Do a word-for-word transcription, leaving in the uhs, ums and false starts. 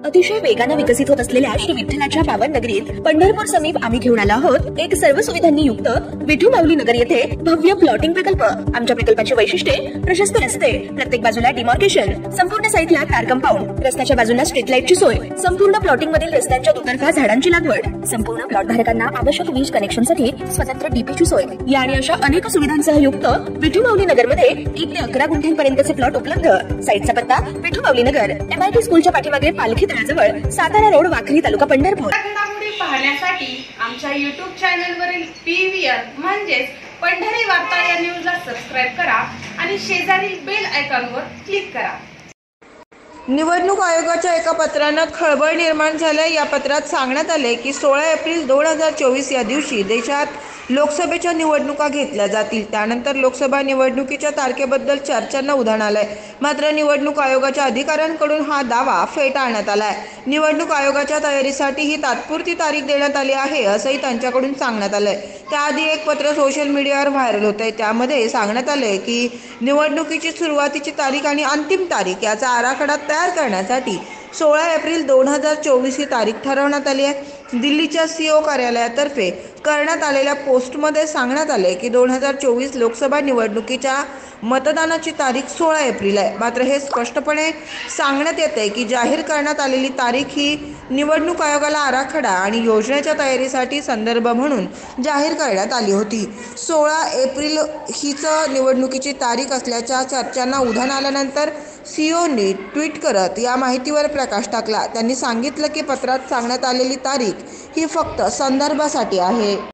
अतिशय वेगाने विकसित होत असलेल्या श्री विठ्ठलाच्या पावन नगरीत पंढरपूर समीप आम्ही घेऊन आलो आहोत एक सर्व सुविधांनी युक्त विठू माऊली नगर येथे भव्य प्लॉटिंग प्रकल्प। आमच्या प्रकल्पाची वैशिष्ट्ये प्रशस्त रस्ते, प्रत्येक बाजूला डिमार्केशन, संपूर्ण साईटला कार कंपाऊंड, रस्त्याच्या बाजूला स्ट्रीट लाईटची सोय, संपूर्ण प्लॉटिंग मधील रस्त्यांच्या दुतर्फा झाडांची लागवड, संपूर्ण प्लॉट धारकांना आवश्यक वीज कनेक्शनसाठी स्वतंत्र डीपीची सोय या आणि अशा अनेक सुविधांसह युक्त विठू माऊली नगर मध्ये एक ते अकरा गुंठ्यांपर्यंतचे प्लॉट उपलब्ध। साईटचा पत्ता विठू माऊली नगर, एमआयटी स्कूलच्या पाठीमागे पालखी तळाजवळ, सातारा रोड, वाखरी, तालुका पंढरपूर। घडामोडी पाहण्यासाठी आमच्या यूट्यूब चॅनलवरील पीव्हीआर म्हणजेच पंढरी वार्ता या न्यूजला सबस्क्राइब करा आणि शेजारील बेल आयकॉनवर क्लिक करा। निवडणूक आयोगाच्या एका पत्रानं खळबळ निर्माण झाले। या पत्रात सांगण्यात आले की सोळा एप्रिल दोन हजार चोवीस या दिवशी देशात लोकसभेच्या निवडणुका घेतल्या जातील। त्यानंतर लोकसभा निवडणुकीच्या तारखेबद्दल चर्चांना उधाण आलंय। मात्र निवडणूक आयोगाच्या अधिकाऱ्यांकडून हा दावा फेटाळण्यात आलाय। निवडणूक आयोगाच्या तयारीसाठी ही तात्पुरती तारीख देण्यात आली आहे असंही त्यांच्याकडून सांगण्यात आलंय। त्याआधी एक पत्र सोशल मीडियावर व्हायरल होतंय। त्यामध्ये सांगण्यात आले की निवडणुकीची सुरुवातीची तारीख आणि अंतिम तारीख याचा आराखडा तयार करण्यासाठी सोळा एप्रिल दोन हजार चोवीस ही तारीख ठरवण्यात आली आहे। दिल्लीच्या सीओ कार्यालयातर्फे करण्यात आलेल्या पोस्टमध्ये सांगण्यात आले की दोन हजार चोवीस लोकसभा निवडणुकीच्या मतदानाची तारीख सोळा एप्रिल आहे। मात्र हे स्पष्टपणे सांगण्यात येते की जाहीर करण्यात आलेली तारीख ही निवडणूक आयोगाला आराखडा आणि योजनेच्या तयारीसाठी संदर्भ म्हणून जाहीर करण्यात आली होती। सोळा एप्रिल हीच निवडणुकीची तारीख असल्याच्या चर्चांना उधाण आल्यानंतर सीओनी ट्विट करत या माहितीवर प्रकाश टाकला। त्यांनी सांगितलं की पत्रात सांगण्यात आलेली तारीख ही फक्त संदर्भासाठी आहे।